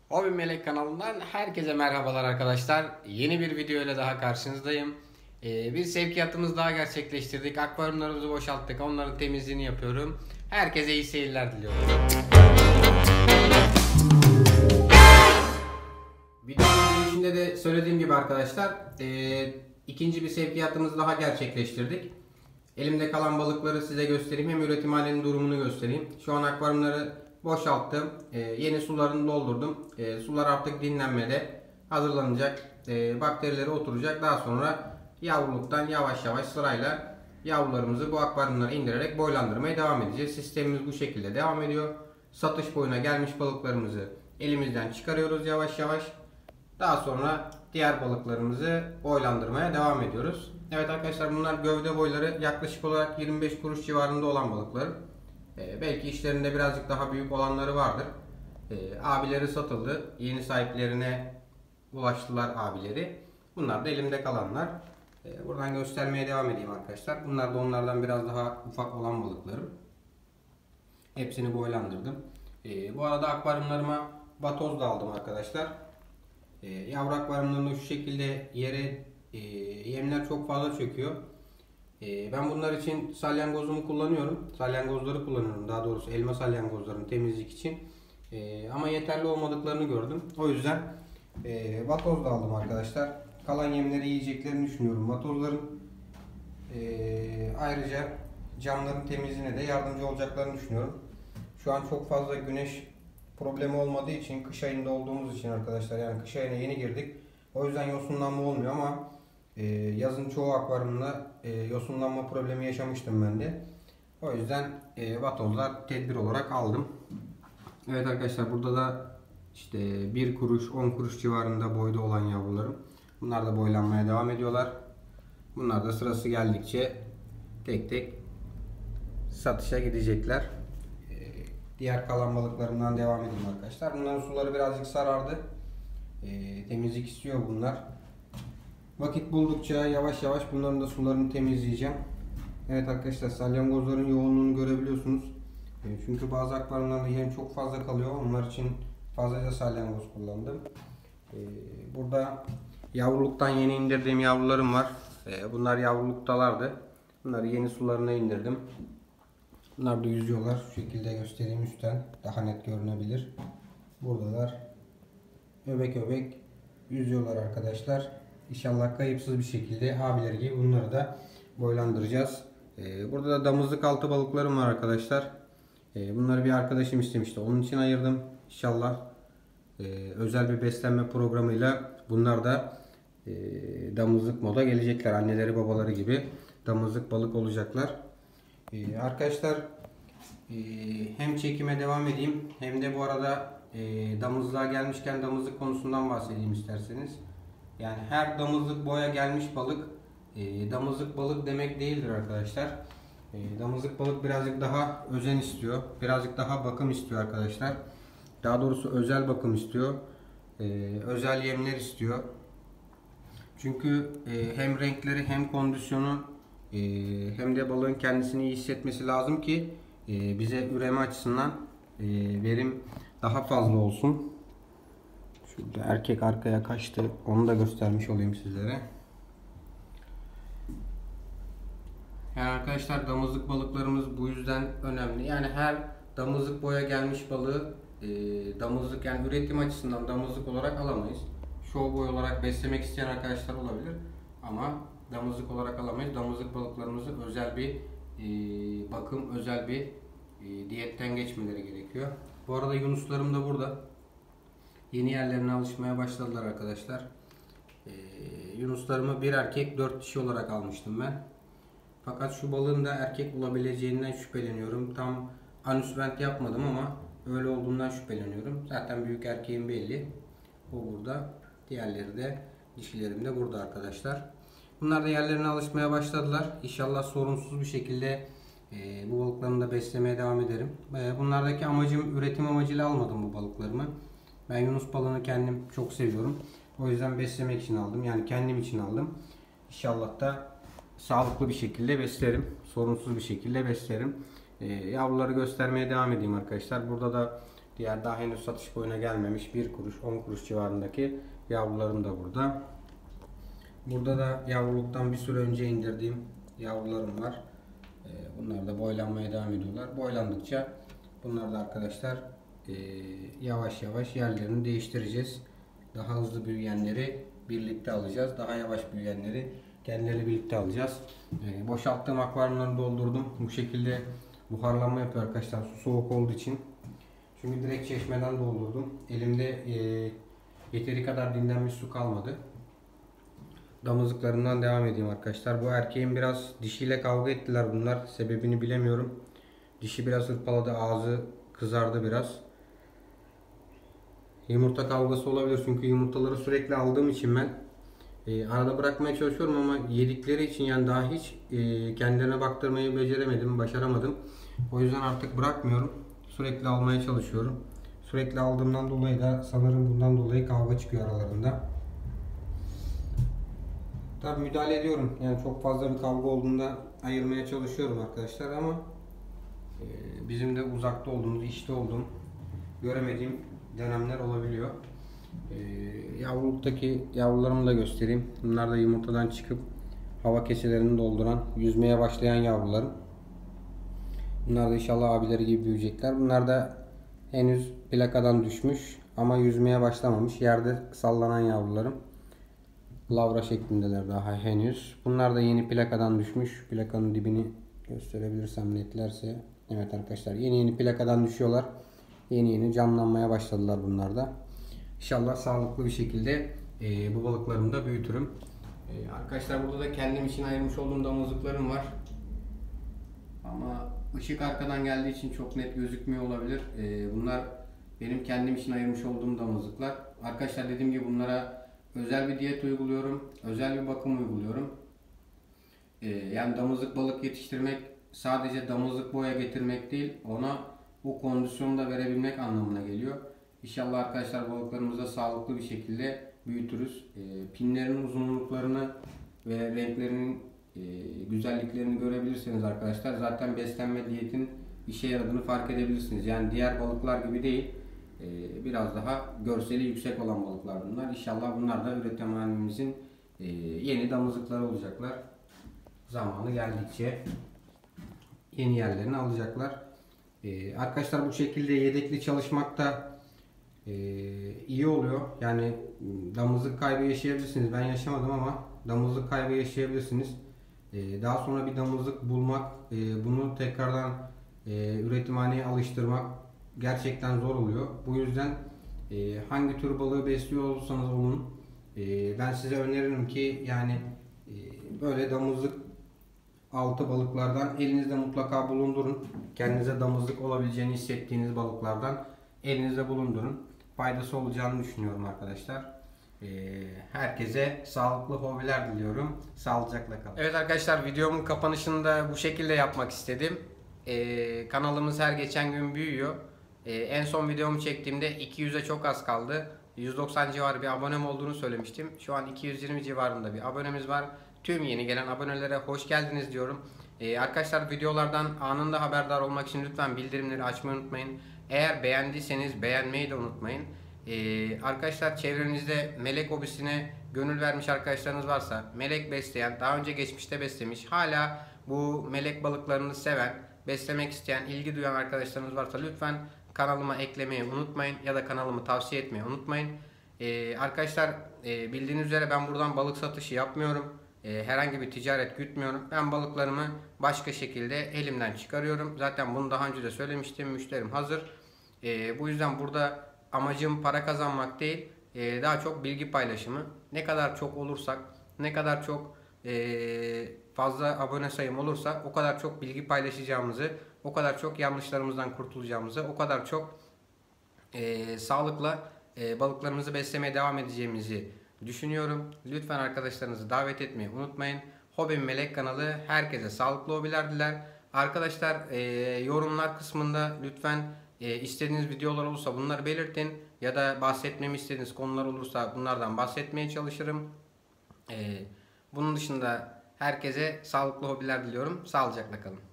Hobi Melek kanalından herkese merhabalar arkadaşlar. Yeni bir video ile daha karşınızdayım. Bir sevkiyatımız daha gerçekleştirdik. Akvaryumlarımızı boşalttık. Onların temizliğini yapıyorum. Herkese iyi seyirler diliyorum. Videonun girişinde de söylediğim gibi arkadaşlar, ikinci bir sevkiyatımızı daha gerçekleştirdik. Elimde kalan balıkları size göstereyim. Hem üretim halinin durumunu göstereyim. Şu an akvaryumları boşalttım. Yeni sularını doldurdum. Sular artık dinlenmede hazırlanacak. Bakterileri oturacak. Daha sonra yavruluktan yavaş yavaş sırayla yavrularımızı bu akvaryumlara indirerek boylandırmaya devam edeceğiz. Sistemimiz bu şekilde devam ediyor. Satış boyuna gelmiş balıklarımızı elimizden çıkarıyoruz yavaş yavaş. Daha sonra diğer balıklarımızı boylandırmaya devam ediyoruz. Evet arkadaşlar, bunlar gövde boyları yaklaşık olarak 25 kuruş civarında olan balıklar. Belki işlerinde birazcık daha büyük olanları vardır. Abileri satıldı. Yeni sahiplerine ulaştılar abileri. Bunlar da elimde kalanlar. Buradan göstermeye devam edeyim arkadaşlar. Bunlar da onlardan biraz daha ufak olan balıklarım. Hepsini boylandırdım. Bu arada akvaryumlarıma vatoz da aldım arkadaşlar. Yavru akvaryumlarında şu şekilde yere yemler çok fazla çöküyor. Ben bunlar için salyangozumu kullanıyorum. Salyangozları kullanıyorum. Daha doğrusu elma salyangozlarını temizlik için. Ama yeterli olmadıklarını gördüm. O yüzden vatoz da aldım arkadaşlar. Kalan yemleri yiyeceklerini düşünüyorum vatozların. Ayrıca camların temizliğine de yardımcı olacaklarını düşünüyorum. Şu an çok fazla güneş problemi olmadığı için, kış ayında olduğumuz için arkadaşlar, yani kış ayına yeni girdik. O yüzden yosunlanma olmuyor ama yazın çoğu akvaryumda yosunlanma problemi yaşamıştım ben de. O yüzden vatozlar tedbir olarak aldım. Evet arkadaşlar, burada da işte 1 kuruş 10 kuruş civarında boyda olan yavrularım. Bunlar da boylanmaya devam ediyorlar. Bunlar da sırası geldikçe tek tek satışa gidecekler. Diğer kalan balıklarımdan devam edeyim arkadaşlar. Bunların suları birazcık sarardı. Temizlik istiyor bunlar. Vakit buldukça yavaş yavaş bunların da sularını temizleyeceğim. Evet arkadaşlar, salyangozların yoğunluğunu görebiliyorsunuz. Çünkü bazı akvaryumlarda yem çok fazla kalıyor. Onlar için fazlaca salyangoz kullandım. Burada yavruluktan yeni indirdiğim yavrularım var. Bunlar yavruluktalardı. Bunları yeni sularına indirdim. Bunlar da yüzüyorlar. Şu şekilde göstereyim üstten. Daha net görünebilir. Buradalar. Öbek öbek yüzüyorlar arkadaşlar. İnşallah kayıpsız bir şekilde abileri gibi bunları da boylandıracağız. Burada da damızlık altı balıklarım var arkadaşlar. Bunları bir arkadaşım istemişti. Onun için ayırdım. İnşallah özel bir beslenme programıyla bunlar da damızlık moda gelecekler. Anneleri babaları gibi damızlık balık olacaklar. Arkadaşlar, hem çekime devam edeyim hem de bu arada damızlığa gelmişken damızlık konusundan bahsedeyim isterseniz. Yani her damızlık boya gelmiş balık damızlık balık demek değildir arkadaşlar. Damızlık balık birazcık daha özen istiyor. Birazcık daha bakım istiyor arkadaşlar. Daha doğrusu özel bakım istiyor. Özel yemler istiyor. Çünkü hem renkleri hem kondisyonu hem de balığın kendisini iyi hissetmesi lazım ki bize üreme açısından verim daha fazla olsun. Şurada erkek arkaya kaçtı. Onu da göstermiş olayım sizlere. Yani arkadaşlar, damızlık balıklarımız bu yüzden önemli. Yani her damızlık boya gelmiş balığı damızlık, yani üretim açısından damızlık olarak alamayız. Show boy olarak beslemek isteyen arkadaşlar olabilir ama damızlık olarak alamayız. Damızlık balıklarımızı özel bir bakım, özel bir diyetten geçmeleri gerekiyor. Bu arada yunuslarım da burada. Yeni yerlerine alışmaya başladılar arkadaşlar. Yunuslarımı bir erkek 4 dişi olarak almıştım ben. Fakat şu balığın da erkek olabileceğinden şüpheleniyorum. Tam anüs vent yapmadım ama öyle olduğundan şüpheleniyorum. Zaten büyük erkeğim belli. O burada. Diğerleri de, dişilerim de burada arkadaşlar. Bunlar da yerlerine alışmaya başladılar. İnşallah sorunsuz bir şekilde bu balıklarını da beslemeye devam ederim. Bunlardaki amacım, üretim amacıyla almadım bu balıklarımı. Ben yunus balığını kendim çok seviyorum. O yüzden beslemek için aldım. Yani kendim için aldım. İnşallah da sağlıklı bir şekilde beslerim. Sorunsuz bir şekilde beslerim. Yavruları göstermeye devam edeyim arkadaşlar. Burada da Diğer daha henüz satış boyuna gelmemiş 1 kuruş 10 kuruş civarındaki yavrularım da burada. Burada da yavruluktan bir süre önce indirdiğim yavrularım var. Bunlar da boylanmaya devam ediyorlar. Boylandıkça bunlar da arkadaşlar yavaş yavaş yerlerini değiştireceğiz. Daha hızlı büyüyenleri birlikte alacağız. Daha yavaş büyüyenleri kendileri birlikte alacağız. Boşalttığım akvaryumları doldurdum. Bu şekilde buharlanma yapıyor arkadaşlar, su soğuk olduğu için. Çünkü direkt çeşmeden doldurdum. Elimde yeteri kadar dinlenmiş su kalmadı. Damızlıklarından devam edeyim arkadaşlar. Bu erkeğin biraz dişiyle kavga ettiler bunlar. Sebebini bilemiyorum. Dişi biraz hırpaladı, ağzı kızardı biraz. Yumurta kavgası olabilir çünkü yumurtaları sürekli aldığım için ben arada bırakmaya çalışıyorum ama yedikleri için yani daha hiç kendilerine baktırmayı beceremedim, başaramadım. O yüzden artık bırakmıyorum. Sürekli almaya çalışıyorum. Sürekli aldığımdan dolayı da sanırım bundan dolayı kavga çıkıyor aralarında. Tabii müdahale ediyorum. Yani çok fazla bir kavga olduğunda ayırmaya çalışıyorum arkadaşlar ama bizim de uzakta olduğumuz, işte olduğum, göremediğim dönemler olabiliyor. Yavruluktaki yavrularımı da göstereyim. Bunlar da yumurtadan çıkıp hava keselerini dolduran, yüzmeye başlayan yavrularım. Bunlar da inşallah abileri gibi büyüyecekler. Bunlar da henüz plakadan düşmüş ama yüzmeye başlamamış. Yerde sallanan yavrularım. Lavra şeklindeler daha henüz. Bunlar da yeni plakadan düşmüş. Plakanın dibini gösterebilirsem netlerse. Evet arkadaşlar, yeni plakadan düşüyorlar. Yeni canlanmaya başladılar bunlar da. İnşallah sağlıklı bir şekilde bu balıklarımı da büyütürüm. Arkadaşlar burada da kendim için ayırmış olduğum damızlıklarım var. Ama ışık arkadan geldiği için çok net gözükmüyor olabilir. Bunlar benim kendim için ayırmış olduğum damızlıklar. Arkadaşlar dediğim gibi bunlara özel bir diyet uyguluyorum. Özel bir bakım uyguluyorum. Yani damızlık balık yetiştirmek sadece damızlık boya getirmek değil, ona o kondisyonu da verebilmek anlamına geliyor. İnşallah arkadaşlar balıklarımızı da sağlıklı bir şekilde büyütürüz. Pinlerin uzunluklarını ve renklerinin güzelliklerini görebilirsiniz arkadaşlar. Zaten beslenme diyetin işe yaradığını fark edebilirsiniz. Yani diğer balıklar gibi değil. Biraz daha görseli yüksek olan balıklar bunlar. İnşallah bunlar da üretimhanemizin yeni damızlıkları olacaklar. Zamanı geldikçe yeni yerlerini alacaklar. Arkadaşlar bu şekilde yedekli çalışmak da iyi oluyor. Yani damızlık kaybı yaşayabilirsiniz. Ben yaşamadım ama damızlık kaybı yaşayabilirsiniz. Daha sonra bir damızlık bulmak, bunu tekrardan üretimhaneye alıştırmak gerçekten zor oluyor. Bu yüzden hangi tür balığı besliyor olursanız olun, ben size öneririm ki yani böyle damızlık altı balıklardan elinizde mutlaka bulundurun. Kendinize damızlık olabileceğini hissettiğiniz balıklardan elinizde bulundurun. Faydası olacağını düşünüyorum arkadaşlar. Herkese sağlıklı hobiler diliyorum. Sağlıcakla kalın. Evet arkadaşlar, videomun kapanışını da bu şekilde yapmak istedim. Kanalımız her geçen gün büyüyor. En son videomu çektiğimde 200'e çok az kaldı. 190 civarı bir abonem olduğunu söylemiştim. Şu an 220 civarında bir abonemiz var. Tüm yeni gelen abonelere hoş geldiniz diyorum. Arkadaşlar videolardan anında haberdar olmak için lütfen bildirimleri açmayı unutmayın. Eğer beğendiyseniz beğenmeyi de unutmayın. Arkadaşlar çevrenizde melek hobisine gönül vermiş arkadaşlarınız varsa, melek besleyen, daha önce geçmişte beslemiş, hala bu melek balıklarını seven, beslemek isteyen, ilgi duyan arkadaşlarınız varsa lütfen kanalıma eklemeyi unutmayın ya da kanalımı tavsiye etmeyi unutmayın. Arkadaşlar bildiğiniz üzere ben buradan balık satışı yapmıyorum. Herhangi bir ticaret gütmüyorum. Ben balıklarımı başka şekilde elimden çıkarıyorum. Zaten bunu daha önce de söylemiştim. Müşterim hazır. Bu yüzden burada amacım para kazanmak değil. Daha çok bilgi paylaşımı. Ne kadar çok olursak, ne kadar çok fazla abone sayım olursa o kadar çok bilgi paylaşacağımızı, o kadar çok yanlışlarımızdan kurtulacağımızı, o kadar çok sağlıkla balıklarımızı beslemeye devam edeceğimizi düşünüyorum. Lütfen arkadaşlarınızı davet etmeyi unutmayın. Hobim Melek kanalı herkese sağlıklı hobiler diler. Arkadaşlar yorumlar kısmında lütfen istediğiniz videolar olursa bunları belirtin. Ya da bahsetmemi istediğiniz konular olursa bunlardan bahsetmeye çalışırım. Bunun dışında herkese sağlıklı hobiler diliyorum. Sağlıcakla kalın.